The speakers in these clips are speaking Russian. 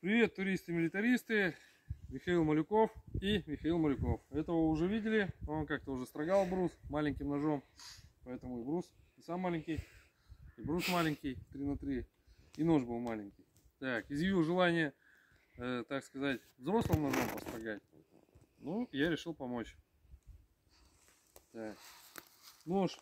Привет, туристы-милитаристы! Михаил Малюков и Михаил Малюков. Этого вы уже видели, он как-то уже строгал брус маленьким ножом, поэтому и брус и сам маленький, и брус маленький, 3 на 3, и нож был маленький. Так, изъявил желание, так сказать, взрослым ножом построгать. Ну, я решил помочь. Так, нож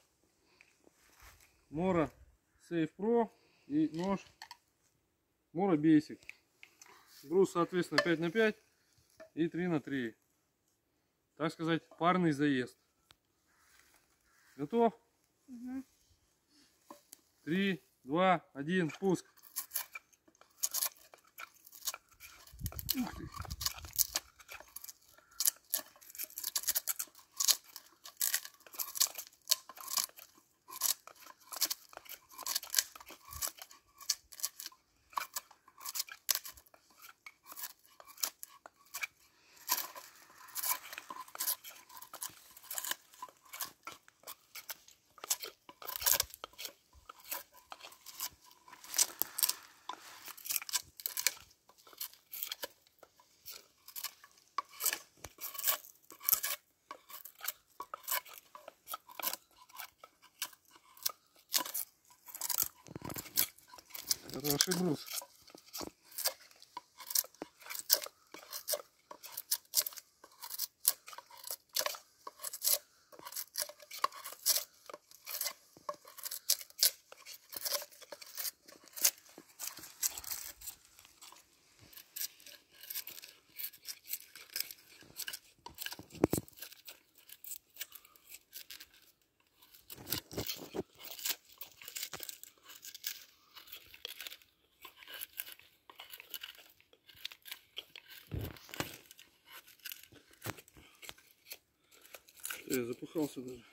Mora Safe Pro и нож Mora Basic. Брус, соответственно, 5 на 5 и 3 на 3. Так сказать, парный заезд. Готов? Угу. 3, 2, 1, пуск. Ух ты. Хороший брус. Я запыхался даже.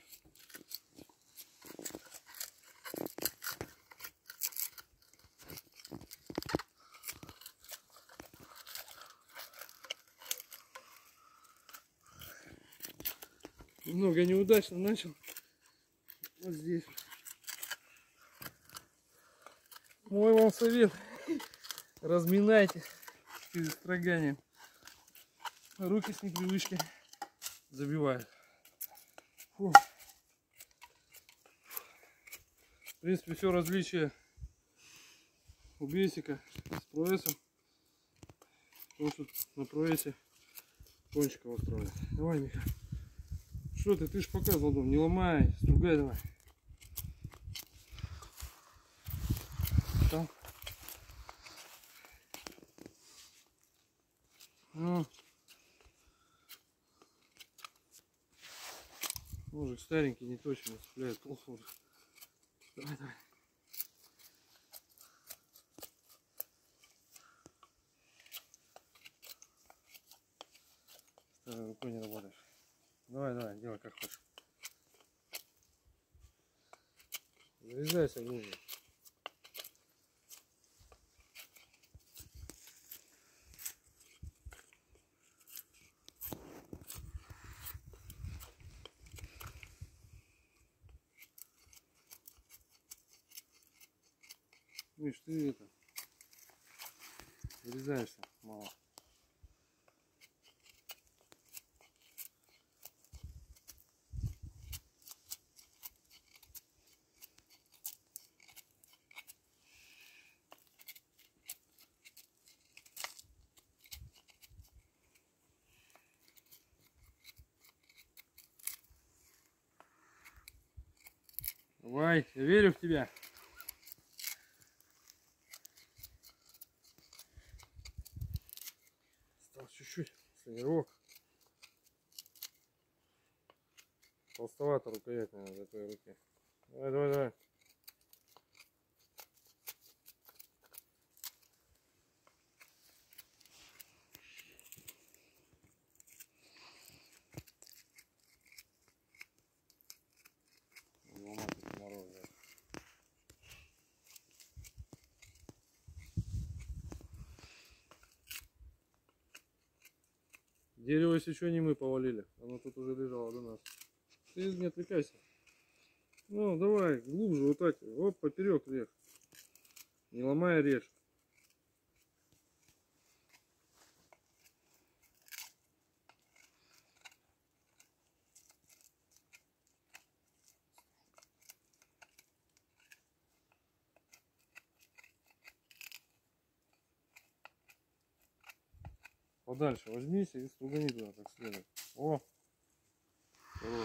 Немного неудачно начал. Вот здесь. Мой вам совет. Разминайте перед строганием. Руки с непривычки забивают. Фу. В принципе, все различие у бейсика с проэсом. Потому что на проэсе кончик его строит. Давай, Миха. Что ты ж показывал, дом, не ломай, стругай давай. Там. Ну. Ножик старенький, не точно цепляет, плохо уже. Давай, давай. Старой рукой не работаешь. Давай, давай, делай как хочешь. Зарезайся глубже. Миш, ты это, вырезаешься мало. Давай, я верю в тебя. Осталось чуть-чуть, тренировок. Толстовато рукоять, наверное, для твоей руки. Давай, давай, давай. Дерево, если что, не мы повалили. Оно тут уже лежало до нас. Ты не отвлекайся. Ну, давай, глубже, вот так. Оп, поперек режь. Не ломая, режь. подальше возьмись и стругани туда как следует. О! Хорош.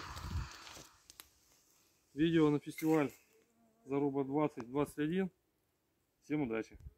Видео на фестиваль Заруба 2021. Всем удачи!